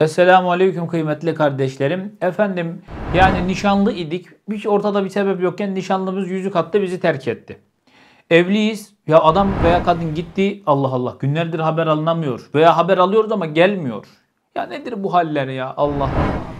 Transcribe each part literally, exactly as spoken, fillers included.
Esselamu Aleyküm kıymetli kardeşlerim. Efendim yani nişanlı idik. Hiç ortada bir sebep yokken nişanlımız yüzük attı, bizi terk etti. Evliyiz. Ya adam veya kadın gitti. Allah Allah. Günlerdir haber alınamıyor. Veya haber alıyoruz ama gelmiyor. Ya nedir bu haller ya? Allah Allah.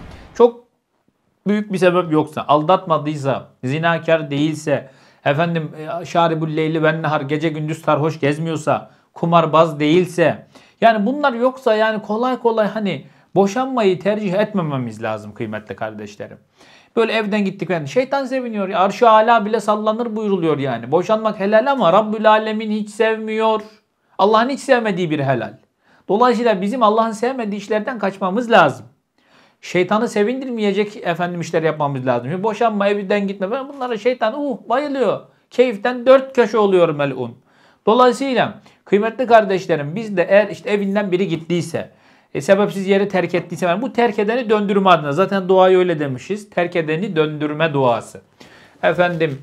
Çok büyük bir sebep yoksa, aldatmadıysa, zinakar değilse, efendim şaribul leyli ve nehar, gece gündüz sarhoş gezmiyorsa, kumarbaz değilse, yani bunlar yoksa yani kolay kolay hani boşanmayı tercih etmememiz lazım kıymetli kardeşlerim. Böyle evden gittik yani şeytan seviniyor ya, arş-ı âlâ bile sallanır buyuruluyor yani. Boşanmak helal ama Rabbül Alemin hiç sevmiyor. Allah'ın hiç sevmediği bir helal. Dolayısıyla bizim Allah'ın sevmediği işlerden kaçmamız lazım. Şeytanı sevindirmeyecek efendim işler yapmamız lazım. Şimdi boşanma, evden gitme. Ben bunlara şeytan uh bayılıyor. Keyiften dört köşe oluyor melun. Dolayısıyla kıymetli kardeşlerim, biz de eğer işte evinden biri gittiyse, e, sebepsiz yeri terk ettiyse, yani bu terk edeni döndürme adına, zaten duayı öyle demişiz. Terk edeni döndürme duası. Efendim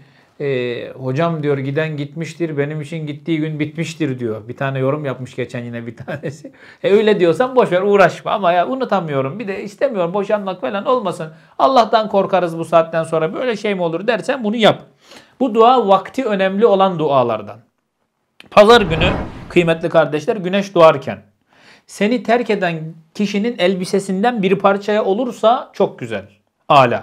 e, hocam diyor giden gitmiştir, benim için gittiği gün bitmiştir diyor. Bir tane yorum yapmış geçen yine bir tanesi. E, öyle diyorsan boşver, uğraşma, ama ya unutamıyorum, bir de istemiyorum boşanmak falan olmasın. Allah'tan korkarız bu saatten sonra, böyle şey mi olur dersen bunu yap. Bu dua vakti önemli olan dualardan. Pazar günü kıymetli kardeşler, güneş doğarken seni terk eden kişinin elbisesinden bir parçaya olursa çok güzel. Âlâ.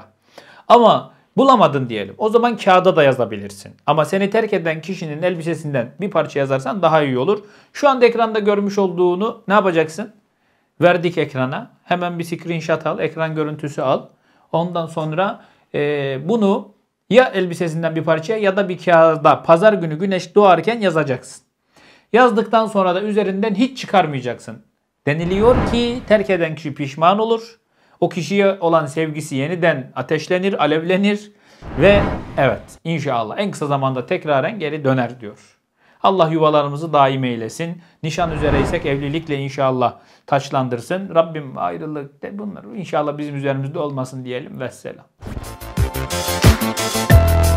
Ama bulamadın diyelim. O zaman kağıda da yazabilirsin. Ama seni terk eden kişinin elbisesinden bir parça yazarsan daha iyi olur. Şu anda ekranda görmüş olduğunu ne yapacaksın? Verdik ekrana. Hemen bir screenshot al. Ekran görüntüsü al. Ondan sonra e, bunu ya elbisesinden bir parçaya ya da bir kağıda pazar günü güneş doğarken yazacaksın. Yazdıktan sonra da üzerinden hiç çıkarmayacaksın. Deniliyor ki terk eden kişi pişman olur. O kişiye olan sevgisi yeniden ateşlenir, alevlenir ve evet inşallah en kısa zamanda tekraren geri döner diyor. Allah yuvalarımızı daim eylesin. Nişan üzereysek evlilikle inşallah taçlandırsın. Rabbim ayrılık de bunlar inşallah bizim üzerimizde olmasın diyelim. Vesselam.